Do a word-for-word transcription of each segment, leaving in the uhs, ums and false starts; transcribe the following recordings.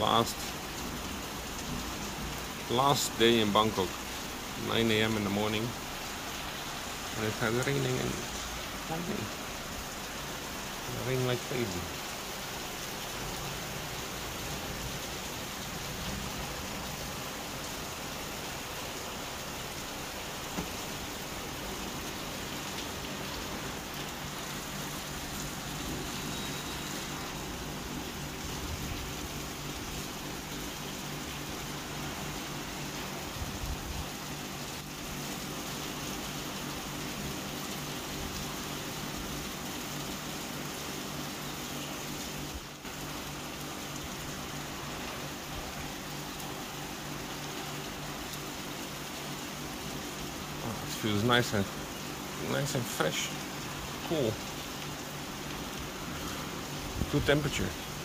Last last day in Bangkok, nine A M in the morning, and it has raining and lightning. Rain like crazy. Feels nice and nice and fresh, cool. Good temperature.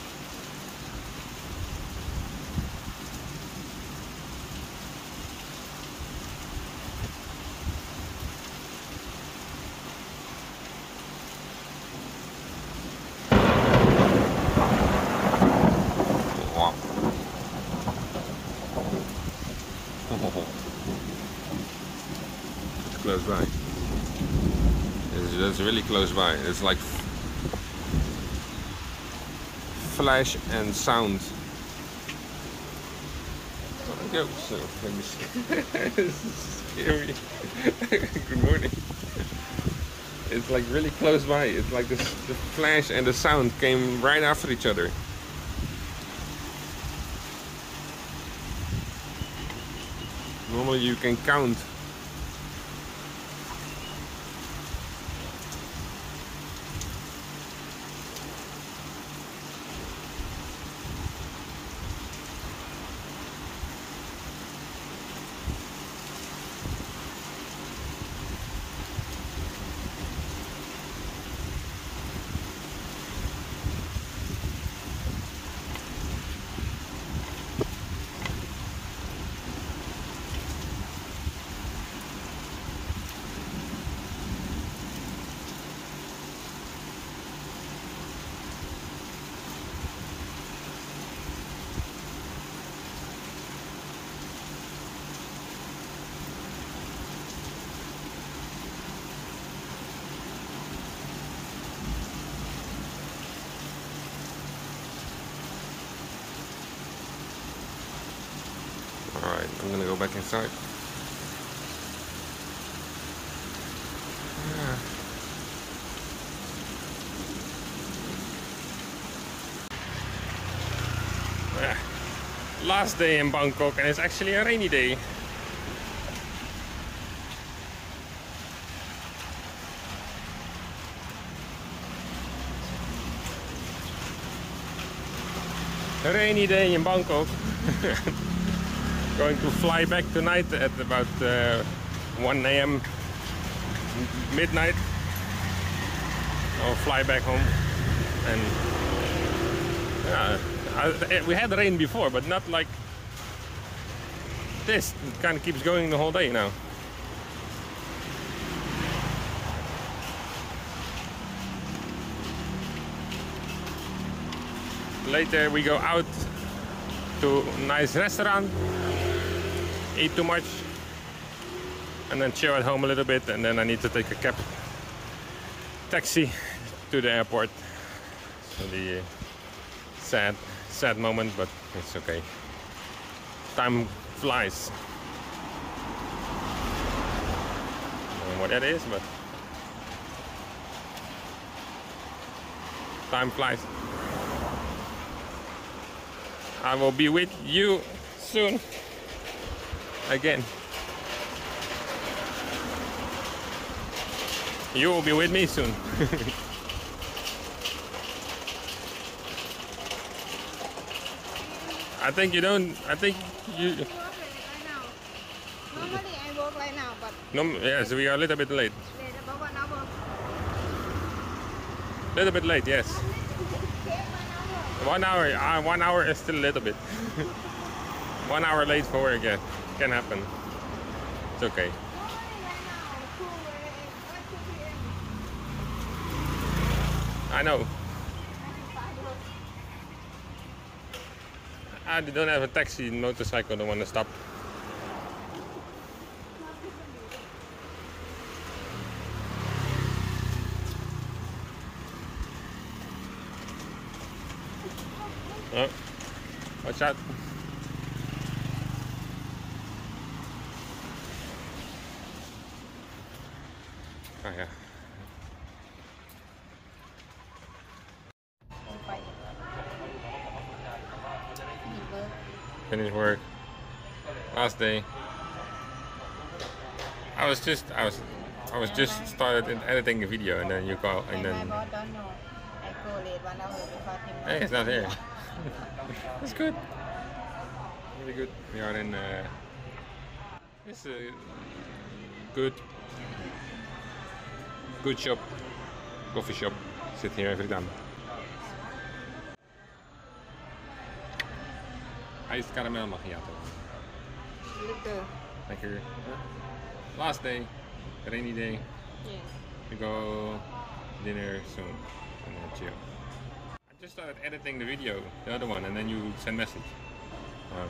Wow. Close by. It's just really close by. It's like flash and sound. Go. So let me see. This is scary. Good morning. It's like really close by. It's like this, the flash and the sound came right after each other. Normally you can count. Alright, I'm gonna go back inside. Yeah. Yeah. Last day in Bangkok, and it's actually a rainy day. A rainy day in Bangkok. Going to fly back tonight at about uh, one A M midnight. I'll fly back home, and yeah, I, we had rain before, but not like this. It kind of keeps going the whole day now. Later we go out to a nice restaurant, eat too much, and then chill at home a little bit, and then I need to take a cab taxi to the airport. So the uh, sad sad moment, but it's okay. Time flies. I don't know what that is, but time flies. I will be with you soon again. You will be with me soon. I think you don't. I think you. I work right now. Normally I work right now, but No, yes, we are a little bit late. late about one hour. Little bit late, yes. One hour. One hour. Uh, one hour is still a little bit. One hour late for work, yeah, can happen. It's okay. Normally right now, two P M I know. Ah, they don't have a taxi motorcycle, don't want to stop. Oh, watch out. Oh yeah. Finish work. Last day. I was just I was I was just started in editing a video and then you call and then. My boss don't know. I go late one hour because him. Hey, it's not here. It's good. Really good. We are in. Uh, it's a good, good shop, coffee shop. Sit here every time. Iced caramel macchiato. Liquor. Lekker. Last day, rainy day. Yes. We go dinner soon and then chill. I just started editing the video, the other one, and then you send message. Wow.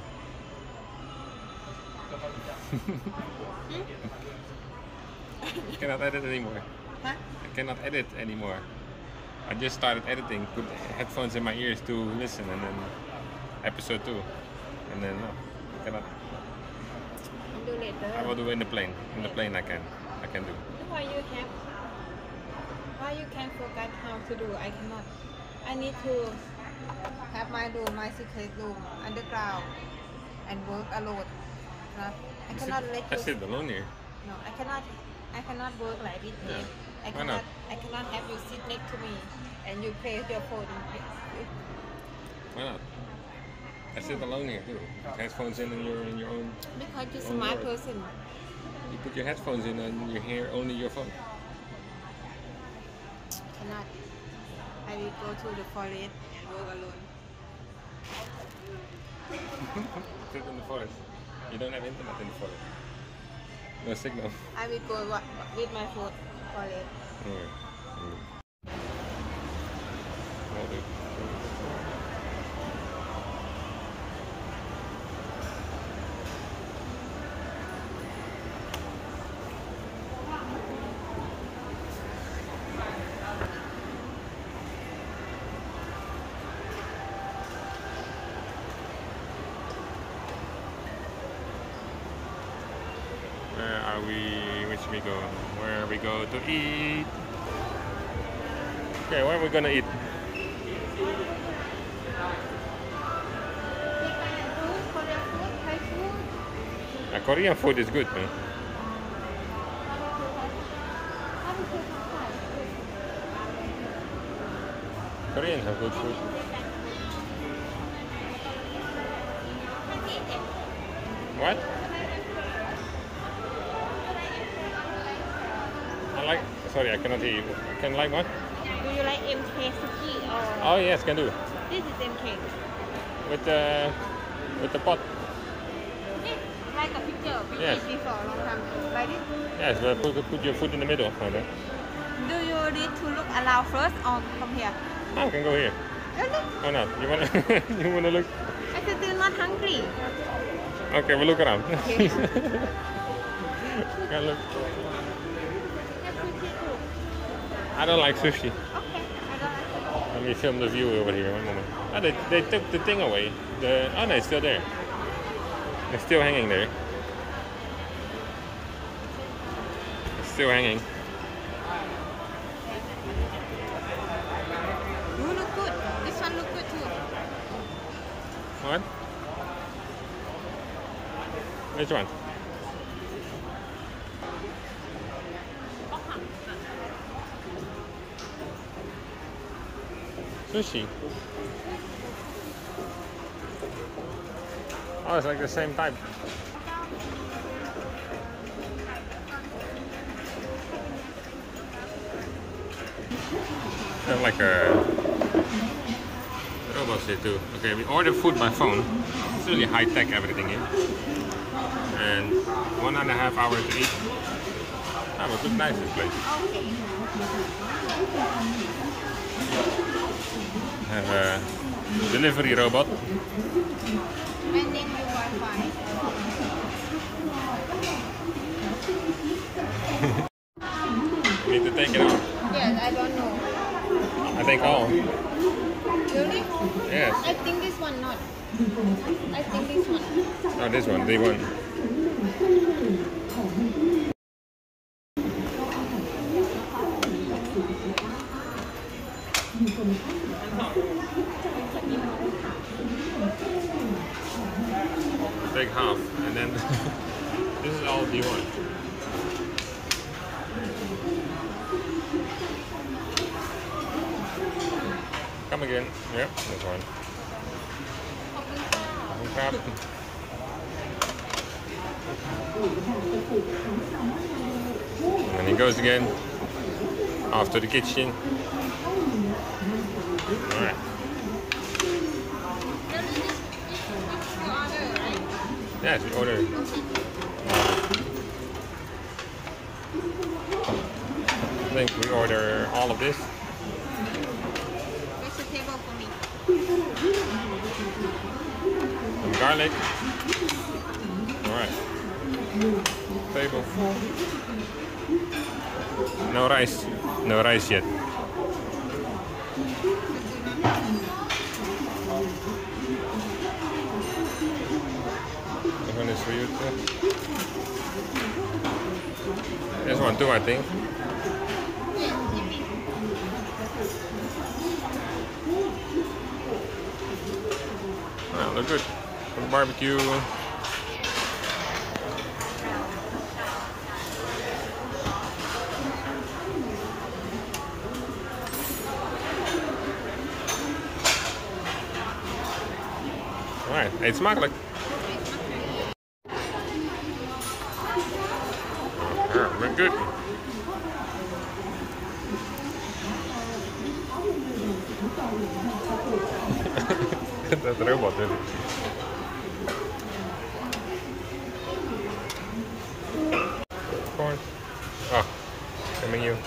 I cannot edit anymore. Huh? I cannot edit anymore. I just started editing, put headphones in my ears to listen, and then episode two, and then no, I cannot. Do later. I will do it in the plane. In the plane, I can, I can do. Why you have? Why you can forget how to do? I cannot. I need to have my room, my secret room, underground, and work alone. No, I You cannot sit, let I you. sit alone here. No, I cannot. I cannot work like this. Yeah. I Why cannot. not? I cannot have you sit next to me and you play your phone. Why not? I sit alone here too. Headphones in and you're in your own. Because you're a Own smart work. person. You put your headphones in and you hear only your phone. Cannot. I will go to the forest and work alone. Sit in the forest. You don't have internet in the forest. No signal. I will go wa- with my foot forest. Mm. Mm. Well, dude. Where are we? Which we go? Where we go to eat? Okay, where are we gonna eat? Uh, Korean food is good, man. Koreans have good food. What? I like. Sorry, I cannot hear you. Can like what? Do you like M K sushi or? Oh yes, can do. This is M K. With the with the pot. Like a picture. We Yes. eat before long time ago. Like this. Yes, but put put your foot in the middle. Like that. Do you need to look around first or come here? I can go here. Really? Why not? You wanna you wanna look? I said still not hungry. Okay, we'll look around. Okay. Can look. Have sushi too. I don't like sushi. Okay. I don't like Let me film the view over here. One moment. Oh, they, they took the thing away. The oh no, it's still there. It's still hanging there. It's still hanging. You look good. This one look good too. What? Which one? Sushi. Oh, it's like the same type. They have like a robots here too. Okay, we order food by phone. It's really high tech everything here. And one and a half hour to eat. Ah, but looks nice this place. Have a delivery robot. I need your Wi-Fi. You need to take it out. Yes, I don't know. I think all. Really? Yes. I think this one not. I think this one. Oh, this one, the one. Take half, and then this is all D one. Come again. Yep, this one. Crap. And he goes again after the kitchen. Alright. Yes, we order. I think we order all of this. Where's the table for me? Some garlic. Alright. Table. No rice. No rice yet. This one is for you too. This one too, I think. Well, look good. Some barbecue. Alright, eet smakelijk. Ja, very good. Dat robot is. Corn. Oh, coming you.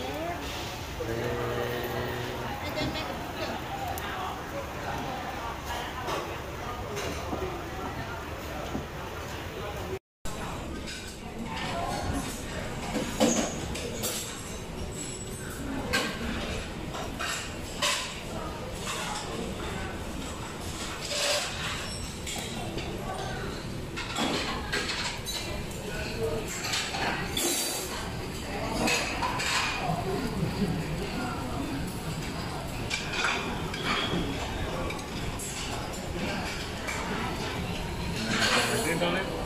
On it.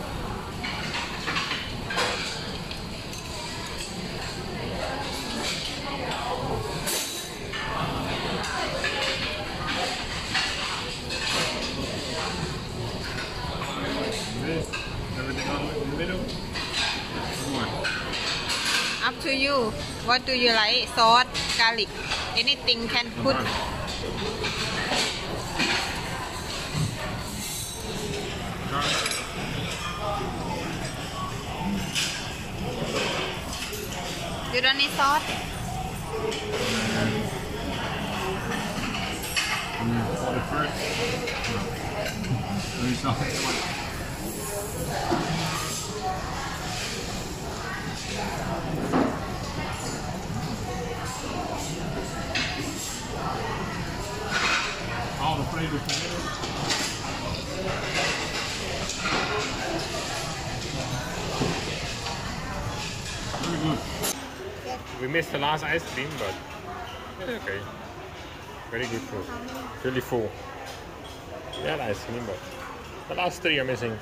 This, everything on in the middle. Up to you. What do you like? Sauce, garlic, anything can put. You don't need sauce? Mm, the first. No. All the flavors together. Very good. We missed the last ice cream, but it's okay. Very good food. Really full. Yeah, the ice cream, but the last three are missing.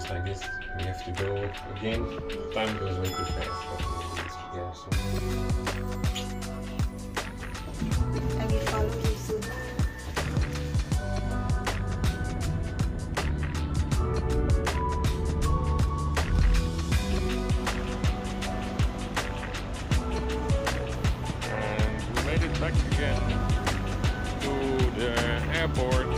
it's like this. We have to go again. Time goes way too fast. Yeah, so. I will follow you soon. And we made it back again to the airport.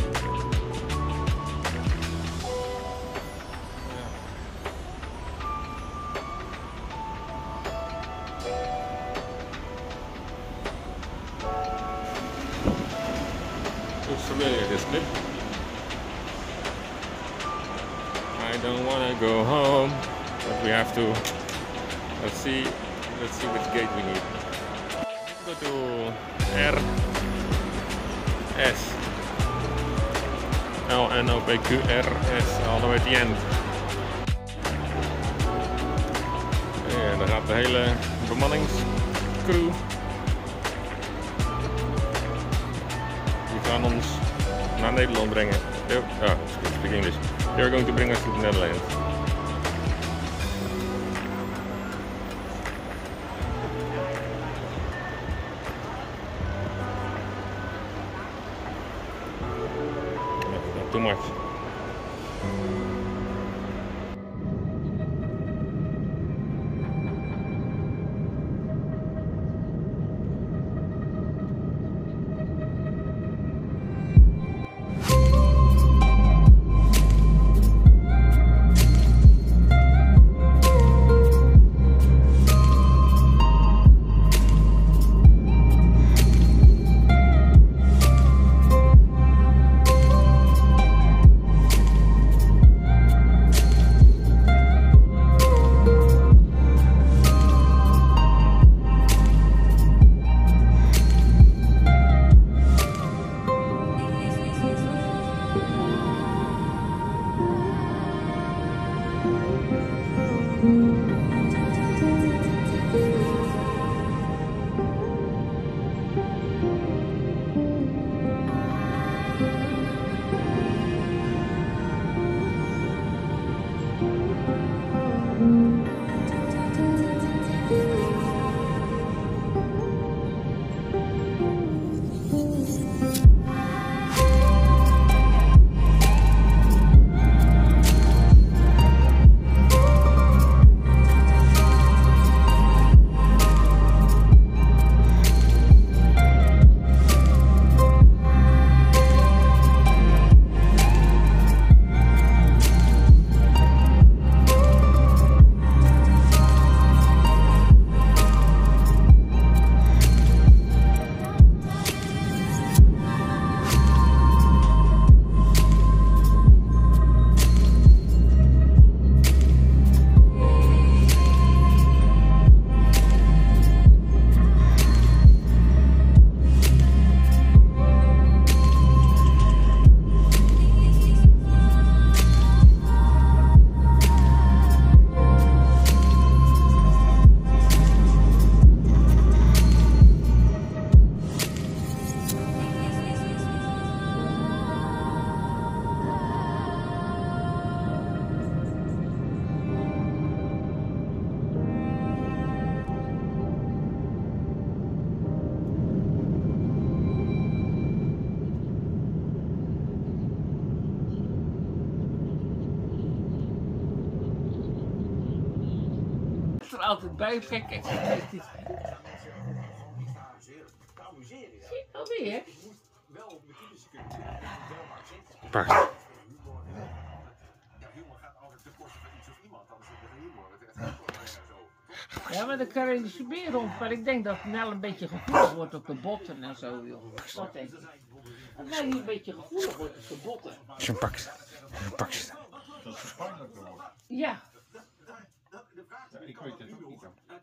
Looks familiar, this clip. I don't want to go home, but we have to. Let's see. Let's see which gate we need. Let's go to R S. L N O P Q R S, all the way at the end. Ja, daar gaat de hele bemanningscrew. Die gaan ons naar Nederland brengen. Ja, oh, speak English. They are going to bring us to the Netherlands. Not too much. Er altijd bij trekken. Alweer? Pak. Ja, maar de Caribische beer rond, maar ik denk dat Nel een beetje gevoelig wordt op de botten en zo, joh. Dat denk ik. Dat Nel een beetje gevoelig wordt op de botten. Zo'n pak. Zo'n pak. Ja. Ik weet het ook niet.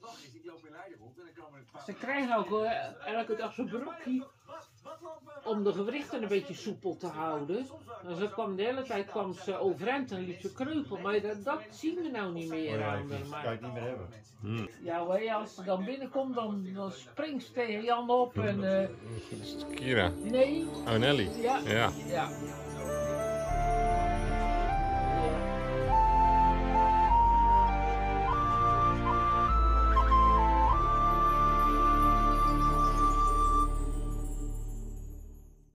Ze krijgen ook uh, elke dag zo'n broekje om de gewrichten een beetje soepel te houden. En ze kwam de hele tijd kwam ze overeind en liep ze kreupel, maar dat, dat zien we nou niet meer aan. Dat kan je het niet meer hebben. Hmm. Ja, maar ja, als ze dan binnenkomt, dan, dan springt ze tegen Jan op en... Uh, Kira. nee. Oh, Nelly. Ja. Ja. Ja.